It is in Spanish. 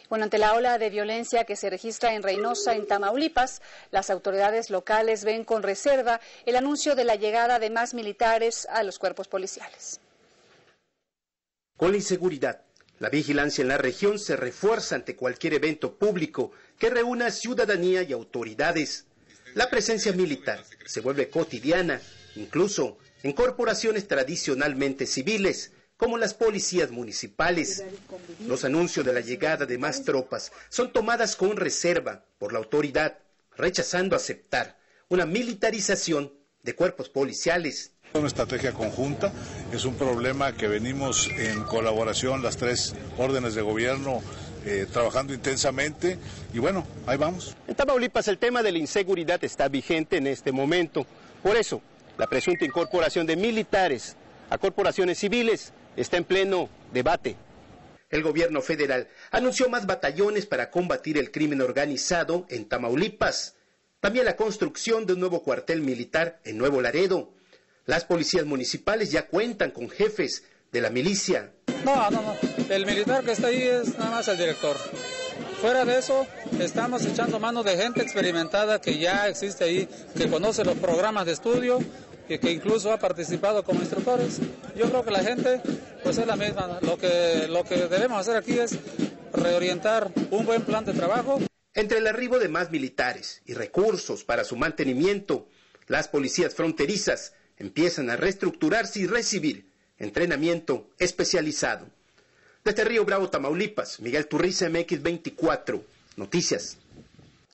Bueno, ante la ola de violencia que se registra en Reynosa, en Tamaulipas, las autoridades locales ven con reserva el anuncio de la llegada de más militares a los cuerpos policiales. Con la inseguridad, la vigilancia en la región se refuerza ante cualquier evento público que reúna ciudadanía y autoridades. La presencia militar se vuelve cotidiana, incluso en corporaciones tradicionalmente civiles, como las policías municipales. Los anuncios de la llegada de más tropas son tomadas con reserva por la autoridad, rechazando aceptar una militarización de cuerpos policiales. Una estrategia conjunta, es un problema que venimos en colaboración las tres órdenes de gobierno trabajando intensamente y bueno, ahí vamos. En Tamaulipas el tema de la inseguridad está vigente en este momento. Por eso, la presunta incorporación de militares a corporaciones civiles está en pleno debate. El gobierno federal anunció más batallones para combatir el crimen organizado en Tamaulipas. También la construcción de un nuevo cuartel militar en Nuevo Laredo. Las policías municipales ya cuentan con jefes de la milicia. No. El militar que está ahí es nada más el director. Fuera de eso, estamos echando mano de gente experimentada que ya existe ahí, que conoce los programas de estudio y que incluso ha participado como instructores. Yo creo que la gente pues es la misma. Lo que debemos hacer aquí es reorientar un buen plan de trabajo. Entre el arribo de más militares y recursos para su mantenimiento, las policías fronterizas empiezan a reestructurarse y recibir entrenamiento especializado. Desde Río Bravo, Tamaulipas, Miguel Turriza, MX24, Noticias.